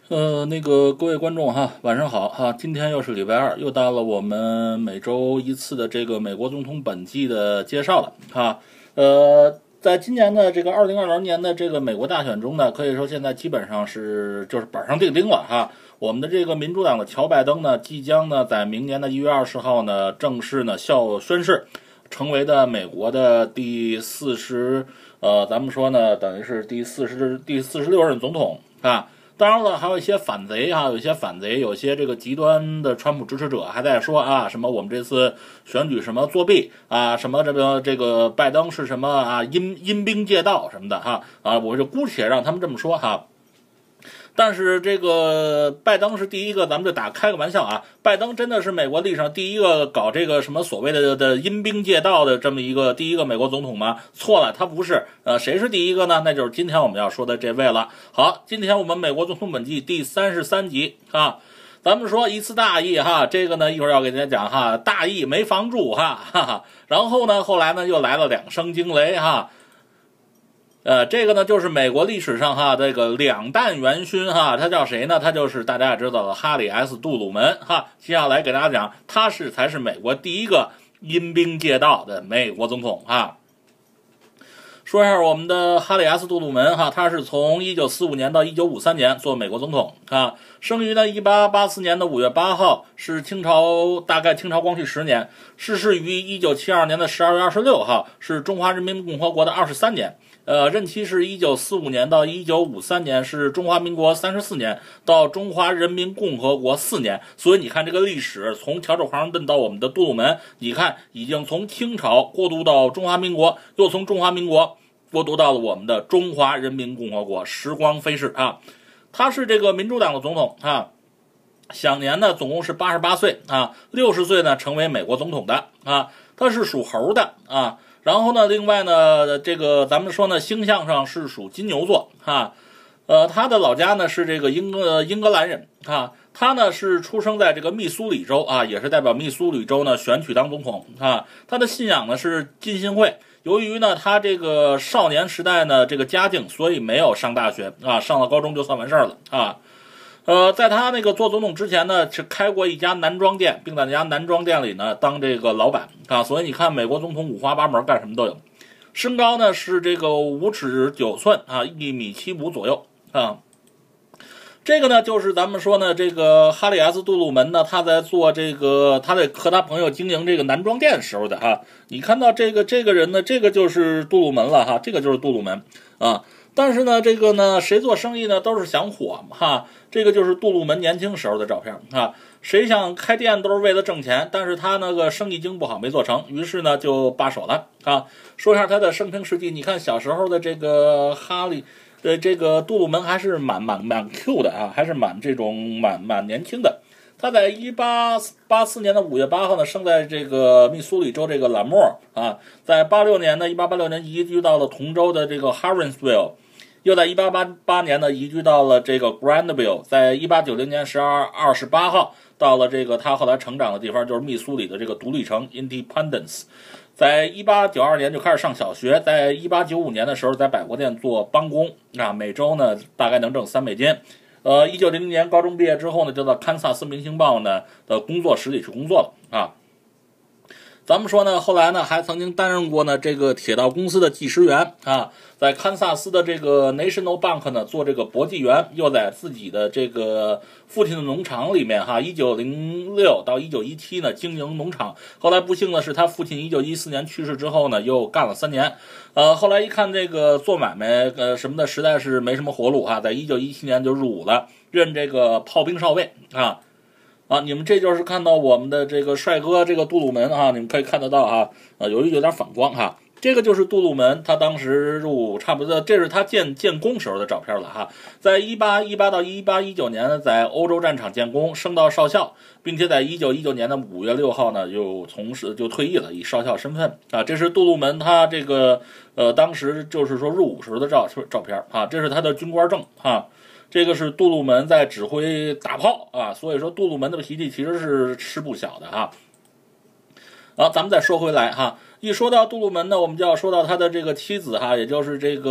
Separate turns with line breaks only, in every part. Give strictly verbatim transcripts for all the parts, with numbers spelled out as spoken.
呃，那个各位观众哈，晚上好哈！今天又是礼拜二，又到了我们每周一次的这个美国总统本季的介绍了哈。呃，在今年的这个二零二零年的这个美国大选中呢，可以说现在基本上是就是板上钉钉了哈。我们的这个民主党的乔拜登呢，即将呢在明年的一月二十号呢正式呢效宣誓，成为的美国的第四十呃，咱们说呢等于是第四十第四十六任总统啊。当然了，还有一些反贼哈，有一些反贼，有些这个极端的川普支持者还在说啊，什么我们这次选举什么作弊啊，什么这个这个拜登是什么啊阴阴兵借道什么的哈啊，我就姑且让他们这么说哈。但是这个拜登是第一个，咱们就打开个玩笑啊，拜登真的是美国历史上第一个搞这个什么所谓的的阴兵借道的这么一个第一个美国总统吗？错了，他不是。呃，谁是第一个呢？那就是今天我们要说的这位了。好，今天我们美国总统本季第三十三集啊，咱们说一次大意哈，这个呢一会儿要给大家讲哈，大意没防住哈，哈哈。然后呢，后来呢又来了两声惊雷哈。呃，这个呢就是美国历史上哈这个两弹元勋哈，他叫谁呢？他就是大家也知道的哈里 S 杜鲁门哈。接下来给大家讲，他是才是美国第一个阴兵借道的美国总统哈。说一下我们的哈里 S 杜鲁门哈，他是从一九四五年到一九五三年做美国总统啊，生于呢一八八四年的五月八号，是清朝大概清朝光绪十年，逝世于一九七二年的十二月二十六号，是中华人民共和国的二十三年。呃，任期是一九四五年到一九五三年，是中华民国三十四年到中华人民共和国四年。所以你看这个历史，从乔治华盛顿到我们的杜鲁门，你看已经从清朝过渡到中华民国，又从中华民国过渡到了我们的中华人民共和国，时光飞逝啊。他是这个民主党的总统啊，享年呢总共是八十八岁啊，六十岁呢成为美国总统的啊，他是属猴的啊。然后呢，另外呢，这个咱们说呢，星象上是属金牛座哈，呃，他的老家呢是这个英格英格兰人哈，他呢是出生在这个密苏里州啊，也是代表密苏里州呢选举当总统啊。他的信仰呢是浸信会，由于呢他这个少年时代呢这个家境，所以没有上大学啊，上了高中就算完事儿了啊。呃，在他那个做总统之前呢，是开过一家男装店，并在那家男装店里呢当这个老板啊。所以你看，美国总统五花八门，干什么都有。身高呢是这个五尺九寸啊，一米七五左右啊。这个呢就是咱们说呢，这个哈里 S 杜鲁门呢，他在做这个，他在和他朋友经营这个男装店时候的哈。你看到这个这个人呢，这个就是杜鲁门了哈，这个就是杜鲁门啊。但是呢，这个呢，谁做生意呢都是想火哈。这个就是杜鲁门年轻时候的照片啊。谁想开店都是为了挣钱，但是他那个生意经不好没做成，于是呢就罢手了啊。说一下他的生平事迹，你看小时候的这个哈利的这个杜鲁门还是蛮蛮蛮 Q 的啊，还是蛮这种蛮蛮年轻的。他在一八八四年的五月八号呢，生在这个密苏里州这个兰莫啊，在八六年呢，一八八六年移居到了同州的这个 Harrinsville。又在一八八八年呢移居到了这个 Grandville， 在一八九零年十二月二十八号到了这个他后来成长的地方，就是密苏里的这个独立城 Independence。在一八九二年就开始上小学，在一八九五年的时候在百货店做帮工啊，每周呢大概能挣三美金。呃，一九零零年高中毕业之后呢，就到堪萨斯明星报呢的工作室里去工作了啊。咱们说呢，后来呢还曾经担任过呢这个铁道公司的技师员啊，在堪萨斯的这个 National Bank 呢做这个搏击员，又在自己的这个父亲的农场里面哈，一九零六到一九一七呢经营农场。后来不幸的是，他父亲一九一四年去世之后呢，又干了三年。呃，后来一看这个做买卖呃什么的实在是没什么活路哈，在一九一七年就入伍了，任这个炮兵少尉啊。啊，你们这就是看到我们的这个帅哥这个杜鲁门啊，你们可以看得到啊，呃，由于有点反光哈，这个就是杜鲁门，他当时入伍差不多，这是他建建功时候的照片了哈。在一八一八到一八一九年呢，在欧洲战场建功，升到少校，并且在一九一九年的五月六号呢，又从事就退役了，以少校身份啊。这是杜鲁门他这个呃当时就是说入伍时候的照照片啊，这是他的军官证啊。这个是杜鲁门在指挥打炮啊，所以说杜鲁门的脾气其实是吃不小的哈。好，咱们再说回来哈，一说到杜鲁门呢，我们就要说到他的这个妻子哈，也就是这个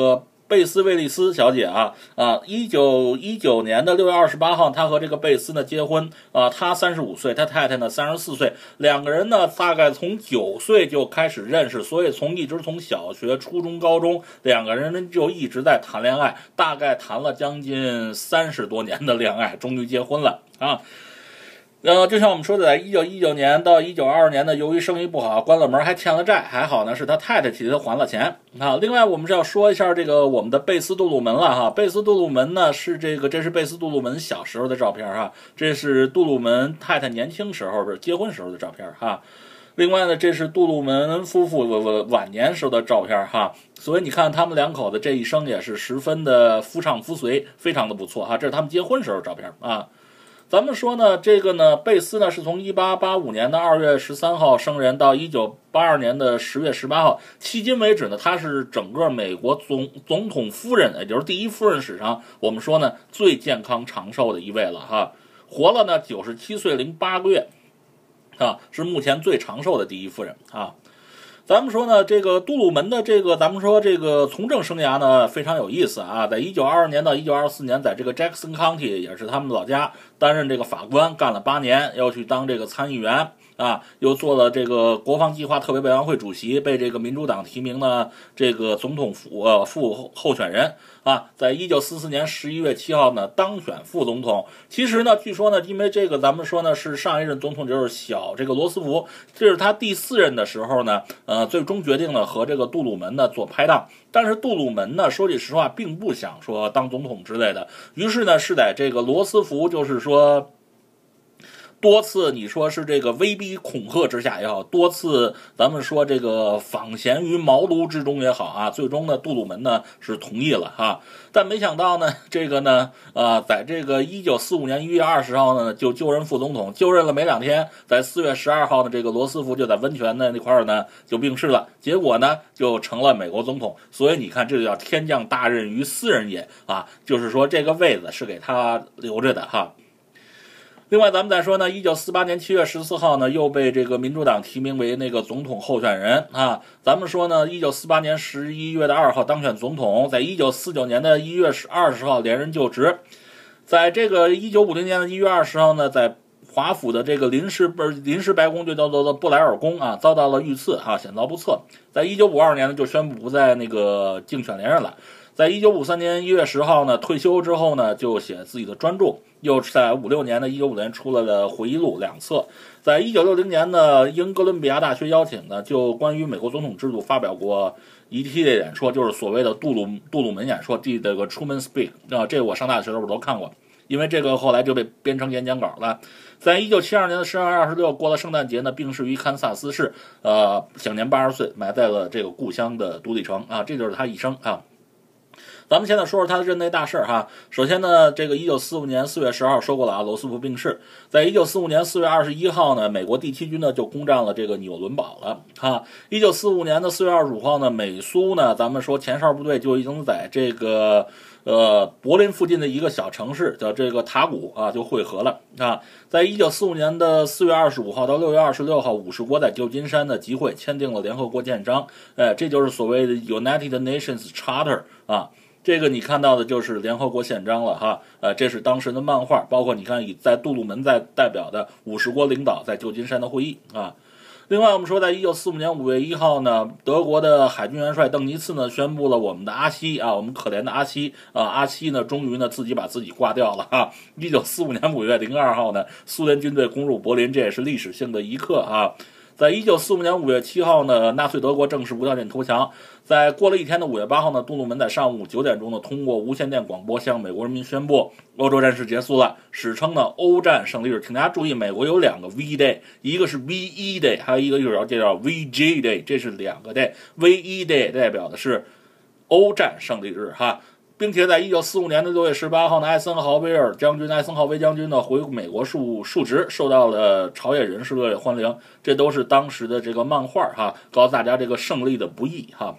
贝斯魏利斯小姐啊啊，一九一九年的六月二十八号，她和这个贝斯呢结婚啊，他三十五岁，他太太呢三十四岁，两个人呢大概从九岁就开始认识，所以从一直从小学、初中、高中，两个人就一直在谈恋爱，大概谈了将近三十多年的恋爱，终于结婚了啊。呃，就像我们说的，在一九一九年到一九二二年呢，由于生意不好，关了门，还欠了债，还好呢是他太太替他还了钱啊。另外，我们是要说一下这个我们的贝斯杜鲁门了哈。贝斯杜鲁门呢是这个，这是贝斯杜鲁门小时候的照片哈，这是杜鲁门太太年轻时候的结婚时候的照片哈。另外呢，这是杜鲁门夫妇晚年时候的照片哈，所以你看他们两口子这一生也是十分的夫唱妇随，非常的不错哈。这是他们结婚时候的照片啊。咱们说呢，这个呢，贝斯呢是从一八八五年的二月十三号生人到一九八二年的十月十八号，迄今为止呢，她是整个美国总总统夫人，也就是第一夫人史上，我们说呢最健康长寿的一位了哈，活了呢九十七岁零八个月，啊，是目前最长寿的第一夫人啊。咱们说呢，这个杜鲁门的这个，咱们说这个从政生涯呢非常有意思啊。在一九二二年到一九二四年，在这个 Jackson County 也是他们老家，担任这个法官，干了八年，要去当这个参议员啊，又做了这个国防计划特别委员会主席，被这个民主党提名呢这个总统府呃副候选人啊。在一九四四年十一月七号呢当选副总统。其实呢，据说呢，因为这个咱们说呢是上一任总统就是小这个罗斯福，这是他第四任的时候呢，呃，最终决定呢和这个杜鲁门呢做拍档。但是杜鲁门呢，说句实话，并不想说当总统之类的，于是呢是在这个罗斯福就是说。多次你说是这个威逼恐吓之下也好，多次咱们说这个访贤于茅庐之中也好啊，最终呢杜鲁门呢是同意了哈，但没想到呢这个呢啊、呃，在这个一九四五年一月二十号呢就就任副总统，就任了没两天，在四月十二号呢这个罗斯福就在温泉的那块呢就病逝了，结果呢就成了美国总统。所以你看，这就叫天降大任于斯人也啊，就是说这个位子是给他留着的哈。另外，咱们再说呢，一九四八年七月十四号呢，又被这个民主党提名为那个总统候选人啊。咱们说呢，一九四八年十一月的二号当选总统，在一九四九年的一月二十号连任就职，在这个一九五零年的一月二十号呢，在华府的这个临时不是临时白宫就叫做布莱尔宫啊，遭到了遇刺啊，险遭不测。在一九五二年呢，就宣布不再那个竞选连任了。在一九五三年一月十号呢，退休之后呢，就写自己的专著。又在五六年的一九五年出了的回忆录两册。在一九六零年呢，应哥伦比亚大学邀请呢，就关于美国总统制度发表过一系列演说，就是所谓的杜鲁杜鲁门演说，这个 Truman Speak 啊，这个我上大学的时候都看过。因为这个后来就被编成演讲稿了。在一九七二年的十二月二十六，过了圣诞节呢，病逝于堪萨斯市，呃，享年八十岁，埋在了这个故乡的独立城啊，这就是他一生啊。咱们现在说说他的任内大事哈。首先呢，这个一九四五年四月十号说过了啊，罗斯福病逝。在一九四五年四月二十一号呢，美国第七军呢就攻占了这个纽伦堡了哈。一九四五年的四月二十五号呢，美苏呢，咱们说前哨部队就已经在这个呃柏林附近的一个小城市叫这个塔古啊就会合了啊。在一九四五年的四月二十五号到六月二十六号，五十国在旧金山的集会签订了联合国宪章，哎，这就是所谓的 United Nations Charter 啊。这个你看到的就是联合国宪章了哈，呃，这是当时的漫画，包括你看以在杜鲁门在代表的五十国领导在旧金山的会议啊。另外，我们说，在一九四五年五月一号呢，德国的海军元帅邓尼茨呢宣布了我们的阿西啊，我们可怜的阿西啊，阿西呢终于呢自己把自己挂掉了哈。一九四五年五月零二号呢，苏联军队攻入柏林，这也是历史性的一刻啊。在一九四五年五月七号呢，纳粹德国正式无条件投降。在过了一天的五月八号呢，杜鲁门在上午九点钟呢，通过无线电广播向美国人民宣布，欧洲战事结束了，史称呢欧战胜利日。请大家注意，美国有两个 V Day， 一个是 V E Day， 还有一个就是叫 V J Day， 这是两个 day。V E Day 代表的是欧战胜利日哈。并且在一九四五年的六月十八号呢，艾森豪威尔将军、艾森豪威将军呢回美国述述职，受到了朝野人士热烈欢迎。这都是当时的这个漫画哈，告诉大家这个胜利的不易哈。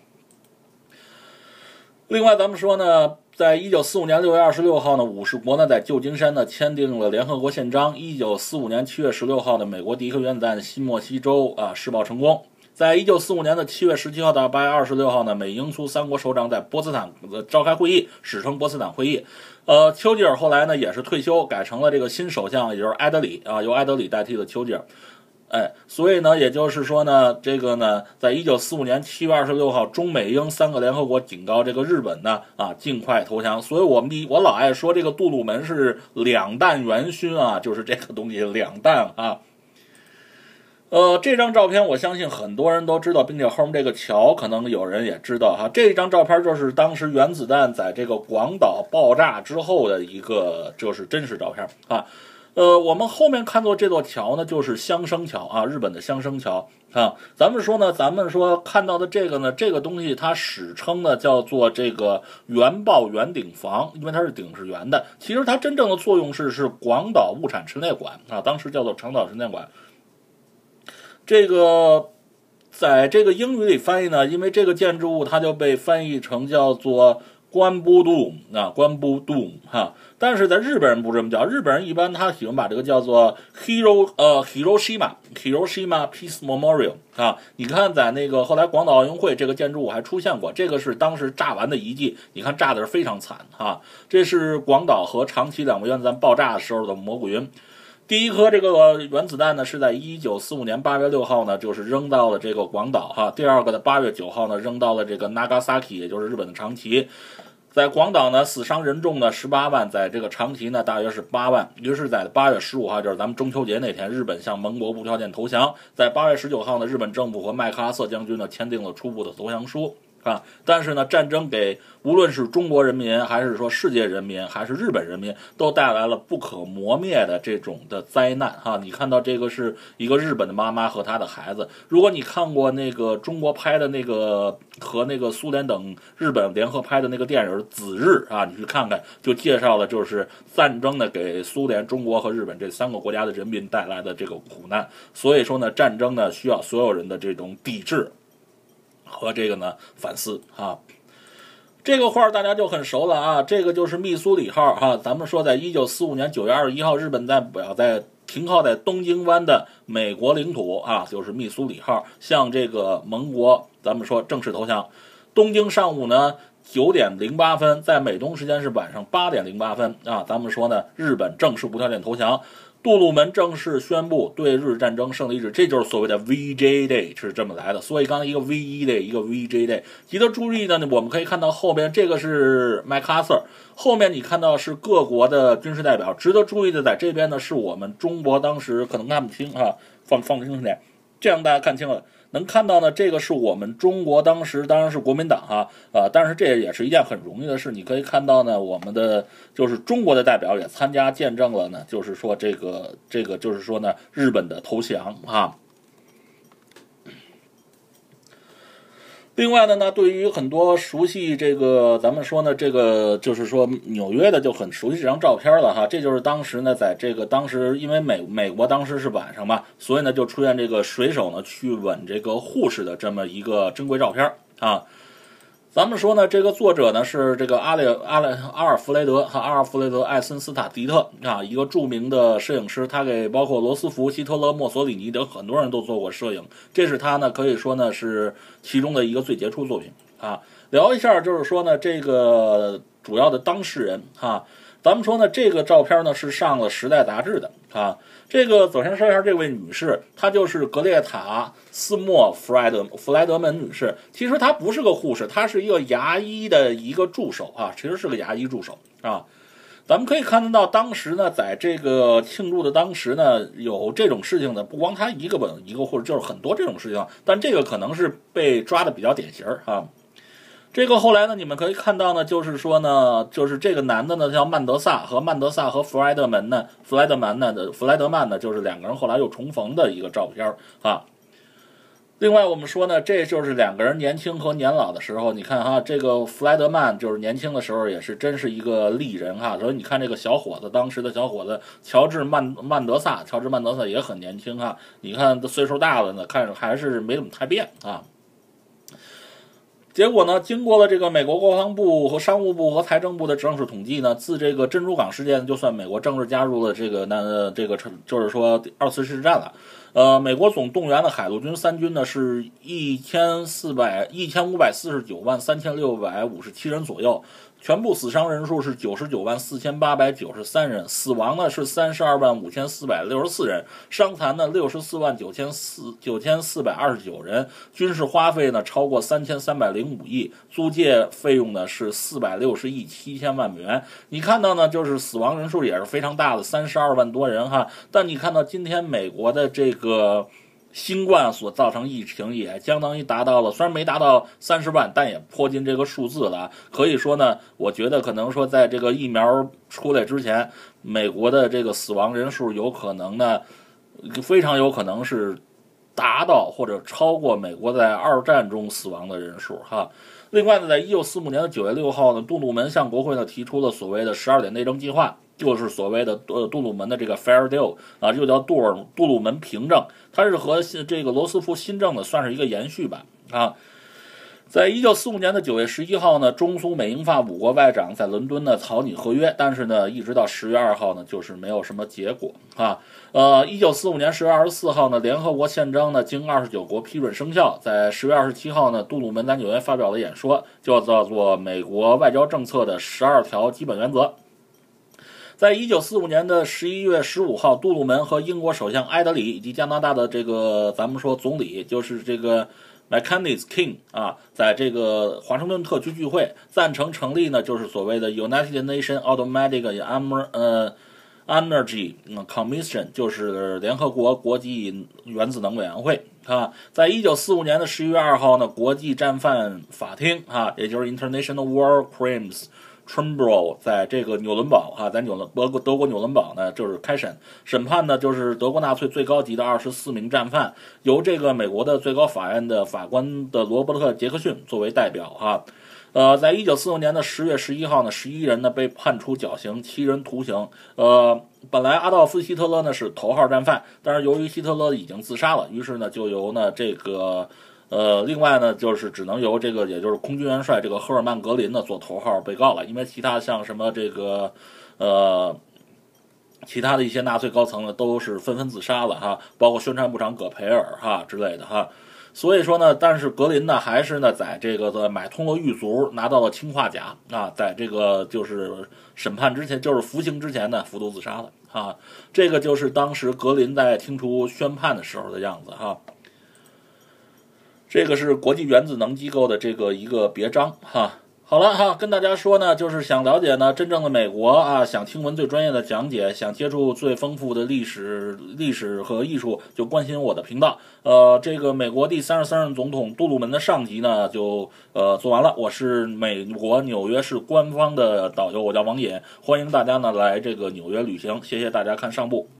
另外，咱们说呢，在一九四五年六月二十六号呢，五十国呢在旧金山呢签订了联合国宪章。一九四五年七月十六号呢，美国第一颗原子弹新墨西州啊试爆成功。 在一九四五年的七月十七号到八月二十六号呢，美英苏三国首长在波茨坦召开会议，史称波茨坦会议。呃，丘吉尔后来呢也是退休，改成了这个新首相，也就是埃德里啊，由埃德里代替了丘吉尔。哎，所以呢，也就是说呢，这个呢，在一九四五年七月二十六号，中美英三个联合国警告这个日本呢，啊，尽快投降。所以我们我老爱说这个杜鲁门是两弹元勋啊，就是这个东西两弹啊。呃，这张照片我相信很多人都知道，并且后面这个桥可能有人也知道哈。这张照片就是当时原子弹在这个广岛爆炸之后的一个，就是真实照片啊。呃，我们后面看到这座桥呢，就是香生桥啊，日本的香生桥啊。咱们说呢，咱们说看到的这个呢，这个东西它史称呢叫做这个原爆圆顶房，因为它是顶是圆的。其实它真正的作用是是广岛物产陈列馆啊，当时叫做长岛陈列馆。这个在这个英语里翻译呢，因为这个建筑物它就被翻译成叫做关部洞啊，关部洞哈。但是在日本人不这么叫，日本人一般他喜欢把这个叫做 Hiro 呃 Hiroshima Hiroshima Peace Memorial 啊。你看在那个后来广岛奥运会这个建筑物还出现过，这个是当时炸完的遗迹，你看炸的是非常惨哈。这是广岛和长崎两个原子弹爆炸的时候的蘑菇云。第一颗这个原子弹呢是在一九四五年八月六号呢，就是扔到了这个广岛哈。第二个的八月九号呢，扔到了这个 Nagasaki， 也就是日本的长崎。在广岛呢，死伤人众呢十八万，在这个长崎呢大约是八万。于是，在八月十五号，就是咱们中秋节那天，日本向盟国无条件投降。在八月十九号呢，日本政府和麦克阿瑟将军呢签订了初步的投降书。啊，但是呢，战争给无论是中国人民，还是说世界人民，还是日本人民，都带来了不可磨灭的这种的灾难哈。你看到这个是一个日本的妈妈和她的孩子。如果你看过那个中国拍的那个和那个苏联等日本联合拍的那个电影《子日》啊，你去看看，就介绍了就是战争呢给苏联、中国和日本这三个国家的人民带来的这个苦难。所以说呢，战争呢需要所有人的这种抵制和这个呢反思啊。这个画大家就很熟了啊，这个就是密苏里号哈。咱们说在一九四五年九月二十一号，日本代表在停靠在东京湾的美国领土啊，就是密苏里号，向这个盟国咱们说正式投降。东京上午呢九点零八分，在美东时间是晚上八点零八分啊。咱们说呢，日本正式无条件投降。杜鲁门正式宣布对日战争胜利日，这就是所谓的 V J Day， 是这么来的。所以刚才一个 V 一 Day， 一个 V J Day， 值得注意的呢，我们可以看到后边这个是麦克阿瑟，后面你看到是各国的军事代表。值得注意的，在这边呢是我们中国当时可能看不清哈，放放清楚点，这样大家看清了。能看到呢，这个是我们中国当时当然是国民党哈，呃，但是这也是一件很容易的事。你可以看到呢，我们的就是中国的代表也参加见证了呢，就是说这个这个就是说呢，日本的投降啊。另外的呢，对于很多熟悉这个，咱们说呢，这个就是说纽约的就很熟悉这张照片了哈。这就是当时呢，在这个当时，因为美美国当时是晚上嘛，所以呢就出现这个水手呢去吻这个护士的这么一个珍贵照片啊。咱们说呢，这个作者呢是这个阿列阿列阿尔弗雷德哈阿尔弗雷德艾森斯塔迪特啊，一个著名的摄影师，他给包括罗斯福、希特勒、墨索里尼等很多人都做过摄影，这是他呢可以说呢是其中的一个最杰出作品啊。聊一下就是说呢，这个主要的当事人哈，咱们说呢，这个照片呢是上了《时代》杂志的啊。这个首先说一下这位女士，她就是格列塔斯莫弗莱德弗莱德门女士。其实她不是个护士，她是一个牙医的一个助手啊，其实是个牙医助手啊。咱们可以看得到，当时呢，在这个庆祝的当时呢，有这种事情的，不光她一个本一个护士，就是很多这种事情，但这个可能是被抓的比较典型啊。这个后来呢，你们可以看到呢，就是说呢，就是这个男的呢叫曼德萨，和曼德萨和弗莱德门呢，弗莱德曼呢的弗莱德曼呢，就是两个人后来又重逢的一个照片啊。另外我们说呢，这就是两个人年轻和年老的时候，你看哈，这个弗莱德曼就是年轻的时候也是真是一个丽人哈，所以你看这个小伙子，当时的小伙子乔治曼曼德萨，乔治曼德萨也很年轻哈，你看岁数大了呢，看着还是没怎么太变啊。 结果呢，经过了这个美国国防部和商务部和财政部的正式统计呢，自这个珍珠港事件，就算美国正式加入了这个那这个就是说二次世界战了，呃，美国总动员的海陆军三军呢是一千四百一千五百四十九万三千六百五十七人左右。全部死伤人数是九十九万四千八百九十三人，死亡呢是三十二万五千四百六十四人，伤残呢六十四万九千四九千四百二十九人，军事花费呢超过三千三百零五亿，租借费用呢是四百六十亿七千万美元。你看到呢，就是死亡人数也是非常大的，三十二万多人哈。但你看到今天美国的这个新冠所造成疫情也相当于达到了，虽然没达到三十万，但也颇近这个数字了。可以说呢，我觉得可能说在这个疫苗出来之前，美国的这个死亡人数有可能呢，非常有可能是达到或者超过美国在二战中死亡的人数哈。另外呢，在一九四五年的九月六号呢，杜鲁门向国会呢提出了所谓的十二点内政计划。就是所谓的呃杜鲁门的这个 Fair Deal 啊，又叫杜尔杜鲁门凭证，它是和这个罗斯福新政的算是一个延续版啊。在一九四五年的九月十一号呢，中苏美英法五国外长在伦敦呢草拟合约，但是呢，一直到十月二号呢，就是没有什么结果啊。呃，一九四五年十月二十四号呢，联合国宪章呢经二十九国批准生效。在十月二十七号呢，杜鲁门在纽约发表了演说，就叫做美国外交政策的十二条基本原则。在一九四五年的十一月十五号，杜鲁门和英国首相埃德里以及加拿大的这个咱们说总理，就是这个 Mackenzie King 啊，在这个华盛顿特区聚会，赞成成立呢，就是所谓的 United Nations Automatic Emer 呃 Energy Commission， 就是联合国国际原子能委员会啊。在一九四五年的十一月二号呢，国际战犯法庭啊，也就是 International War Crimes Tribunal 在这个纽伦堡哈、啊，在纽伦德国德国纽伦堡呢，就是开审审判呢，就是德国纳粹最高级的二十四名战犯，由这个美国的最高法院的法官的罗伯特杰克逊作为代表哈。呃，在一九四五年的十月十一号呢，十一人呢被判处绞刑，七人徒刑。呃，本来阿道夫希特勒呢是头号战犯，但是由于希特勒已经自杀了，于是呢就由呢这个。呃，另外呢，就是只能由这个，也就是空军元帅这个赫尔曼·格林呢做头号被告了，因为其他像什么这个，呃，其他的一些纳粹高层呢都是纷纷自杀了哈，包括宣传部长葛培尔哈之类的哈。所以说呢，但是格林呢还是呢在这个的买通了狱卒，拿到了氰化钾啊，在这个就是审判之前，就是服刑之前呢服毒自杀了啊。这个就是当时格林在听出宣判的时候的样子哈。这个是国际原子能机构的这个一个别章哈。好了哈，跟大家说呢，就是想了解呢真正的美国啊，想听闻最专业的讲解，想接触最丰富的历史、历史和艺术，就关心我的频道。呃，这个美国第三十三任总统杜鲁门的上集呢，就呃做完了。我是美国纽约市官方的导游，我叫王野，欢迎大家呢来这个纽约旅行。谢谢大家看上部。